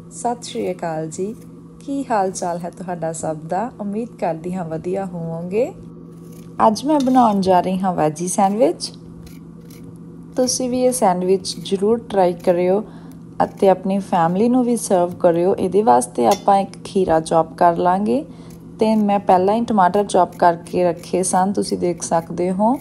सत श्री अकाल जी, की हाल चाल है तुहाडा सब दा। उम्मीद करदी हाँ वधिया होवोगे। अज मैं बनाउण जा रही हाँ वैजी सैंडविच। तुसी भी ये सैंडविच जरूर ट्राई करियो अते अपनी फैमिली नूं भी सर्व करियो। इहदे वास्ते आपां एक खीरा चॉप कर लांगे ते मैं पहलां ही टमाटर चॉप करके रखे सन, तुसी देख सकदे हो।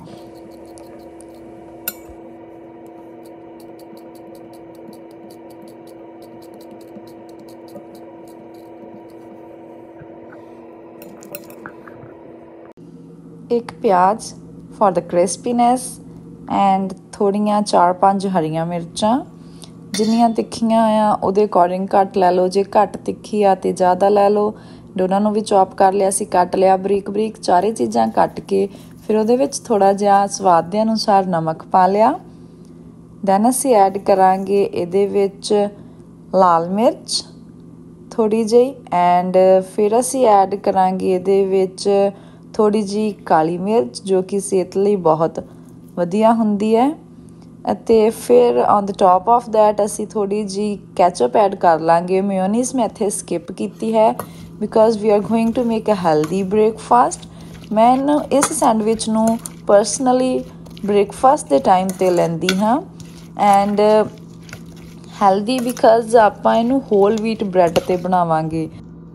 एक प्याज फॉर द क्रिस्पीनैस एंड थोड़ियां 4-5 हरियां मिर्चां जिन्नियां तिखियां आ उहदे अकॉर्डिंग घट लै लो, जे घट तिखी आ तो ज़्यादा लै लो। दोनों नूं भी चॉप कर लिया, असीं कट लिया बरीक बरीक चारे चीज़ां कट के। फिर उहदे विच थोड़ा जिहा स्वाद दे अनुसार नमक पा लिया। दैन असीं ऐड करांगे इहदे विच लाल मिर्च थोड़ी जी एंड फिर असीं ऐड करांगे इहदे विच थोड़ी जी काली मिर्च जो कि सेहत लई बहुत वधिया हुंदी है। ਅਤੇ फिर on the top of that असी थोड़ी जी कैचअप ऐड कर लांगे। मेयोनीज़ मैं इत्थे स्किप की है because we are going to make a healthy breakfast. मैं इस सैंडविच नूं परसनली ब्रेकफास्ट के टाइम ते लैंदी हाँ एंड हैल्दी बिकॉज आपां इहनूं होल व्हीट ब्रैड ते बनावांगे।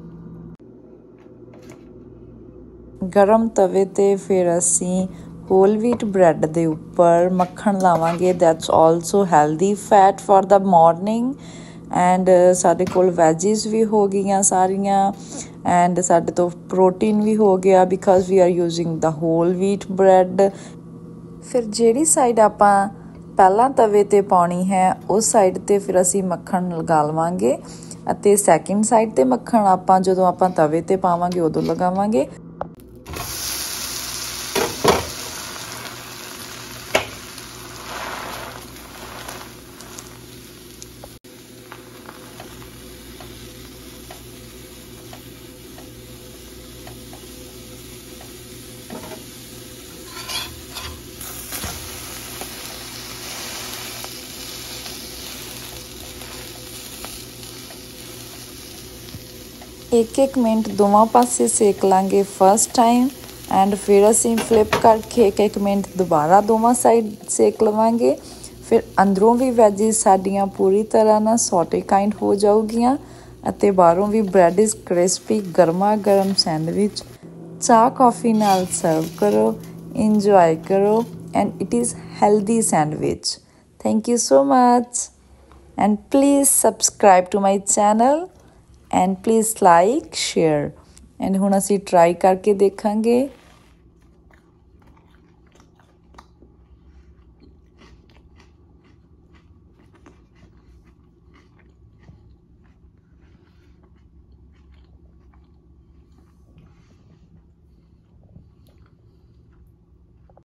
गरम तवे ते फिर असी होल व्हीट ब्रैड दे उपर मक्खण लावांगे। That's also healthy fat for the morning and साडे कोल वैजिज भी हो गई सारियां एंड साडे तो प्रोटीन भी हो गया because we are using the whole wheat bread. फिर जिहड़ी साइड आपां पहलां तवे ते पाउणी है उस साइड ते फिर असी मक्खण लगा लवांगे अते सैकेंड साइड ते मक्खण आपां जदों आपां तवे ते पावांगे उदों लगावांगे। एक एक मिनट दोवां पासे सेक लांगे फर्स्ट टाइम एंड फिर असी फ्लिप करके एक एक मिनट दोबारा दोवां साइड सेक लवांगे। फिर अंदरों भी वैजिज साडियां पूरी तरह ना सॉटे काइंड हो जाऊगियां अते बाहरों भी ब्रैड इज़ क्रिस्पी। गर्मा गर्म सैंडविच चाह कॉफ़ी नाल सर्व करो, इंजॉय करो and it is healthy sandwich. Thank you so much and please subscribe to my channel and please like share and हुण असी ट्राई करके देखांगे।